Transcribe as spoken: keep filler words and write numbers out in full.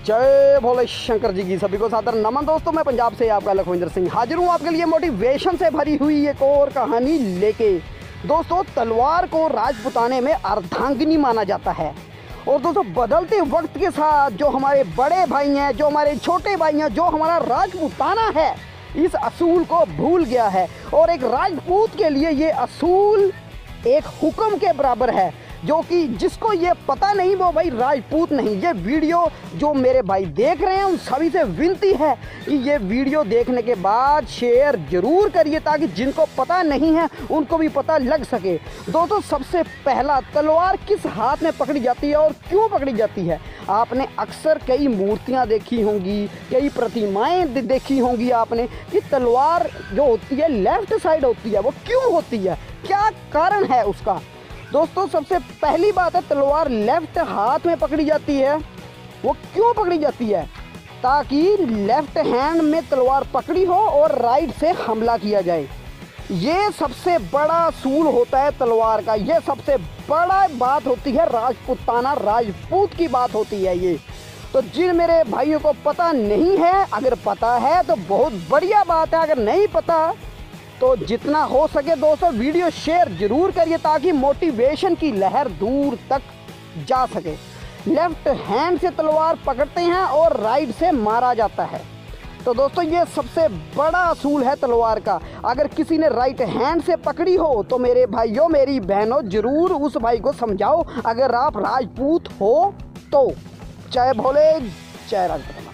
जय भोले शंकर जी की सभी को सादर नमन। दोस्तों मैं पंजाब से आपका लखविंदर सिंह हाजिर हूँ आपके लिए मोटिवेशन से भरी हुई एक और कहानी लेके। दोस्तों तलवार को राजपुताने में अर्धांगिनी माना जाता है और दोस्तों बदलते वक्त के साथ जो हमारे बड़े भाई हैं, जो हमारे छोटे भाई हैं, जो हमारा राजपुताना है इस असूल को भूल गया है और एक राजपूत के लिए ये असूल एक हुक्म के बराबर है, जो कि जिसको ये पता नहीं वो भाई राजपूत नहीं। ये वीडियो जो मेरे भाई देख रहे हैं उन सभी से विनती है कि ये वीडियो देखने के बाद शेयर जरूर करिए ताकि जिनको पता नहीं है उनको भी पता लग सके। दोस्तों सबसे पहला, तलवार किस हाथ में पकड़ी जाती है और क्यों पकड़ी जाती है? आपने अक्सर कई मूर्तियाँ देखी होंगी, कई प्रतिमाएँ देखी होंगी आपने कि तलवार जो होती है लेफ्ट साइड होती है। वो क्यों होती है, क्या कारण है उसका? दोस्तों सबसे पहली बात है, तलवार लेफ्ट हाथ में पकड़ी जाती है। वो क्यों पकड़ी जाती है? ताकि लेफ्ट हैंड में तलवार पकड़ी हो और राइट से हमला किया जाए। ये सबसे बड़ा असूल होता है तलवार का। ये सबसे बड़ा बात होती है राजपुताना, राजपूत की बात होती है ये। तो जिन मेरे भाइयों को पता नहीं है, अगर पता है तो बहुत बढ़िया बात है, अगर नहीं पता तो जितना हो सके दोस्तों वीडियो शेयर जरूर करिए ताकि मोटिवेशन की लहर दूर तक जा सके। लेफ्ट हैंड से तलवार पकड़ते हैं और राइट से मारा जाता है। तो दोस्तों ये सबसे बड़ा असूल है तलवार का। अगर किसी ने राइट हैंड से पकड़ी हो तो मेरे भाइयों, मेरी बहनों, जरूर उस भाई को समझाओ अगर आप राजपूत हो तो। जय भोले, जय राजपूत।